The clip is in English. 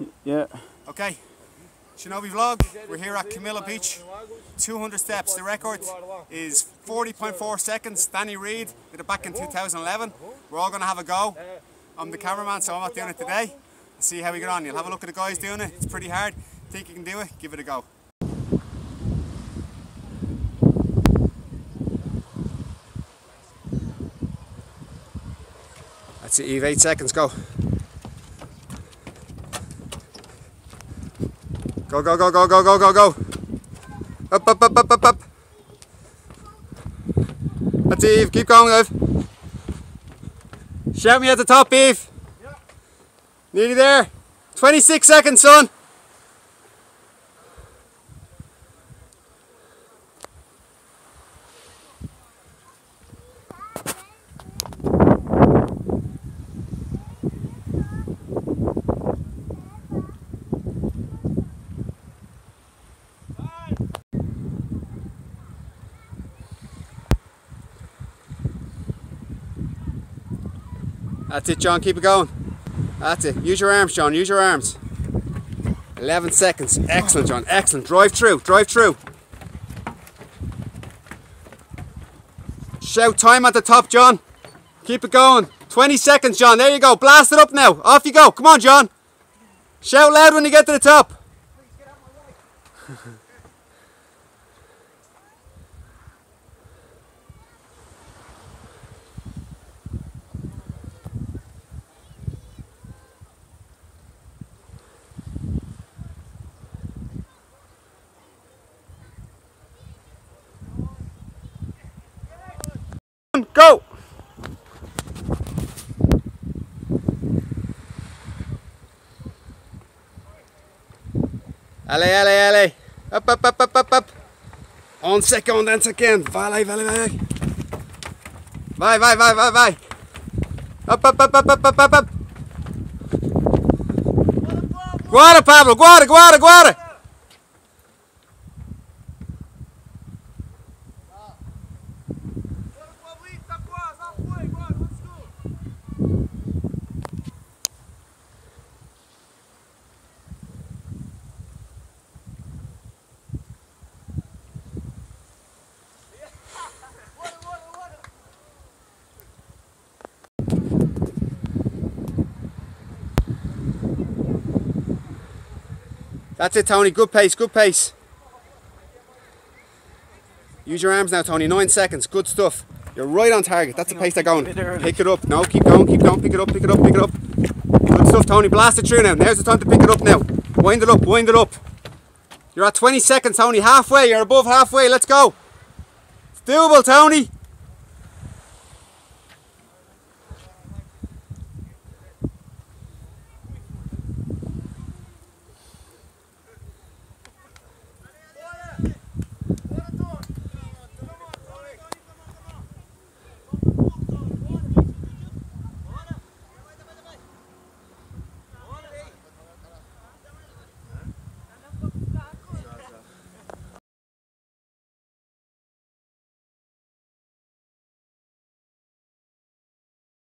Yeah. Okay, Shinobi Vlog, we're here at Camilla Beach, 200 steps. The record is 40.4 seconds. Danny Reed did it back in 2011. We're all going to have a go. I'm the cameraman, so I'm not doing it today. Let's see how we get on. You'll have a look at the guys doing it. It's pretty hard. Think you can do it? Give it a go. That's it, Eve. 8 seconds, go. Go, go, go, go, go, go, go, go. Up, up, up, up, up, up. That's it, Eve. Keep going, Eve. Shout me at the top, Eve. Yeah. Nearly there. 26 seconds, son. That's it, John, keep it going. That's it. Use your arms, John, use your arms. 11 seconds. Excellent, John, excellent. Drive through, drive through. Shout time at the top, John. Keep it going. 20 seconds, John, there you go. Blast it up now. Off you go. Come on, John. Shout loud when you get to the top. Go! Allez, allez, allez! Up, up, up, up, up, up! Un second, un second! Vai, vai, vai! Vai, vai, vai, vai, vai! Up, up, up, up, up, up, up, up! Guarda, Pablo! Guarda, guarda, guarda! That's it, Tony. Good pace, good pace. Use your arms now, Tony. 9 seconds. Good stuff. You're right on target. That's the pace they're going. Pick it up. No, keep going, keep going. Pick it up, pick it up, pick it up. Good stuff, Tony. Blast it through now. Now's the time to pick it up now. Wind it up, wind it up. You're at 20 seconds, Tony. Halfway. You're above halfway. Let's go. It's doable, Tony.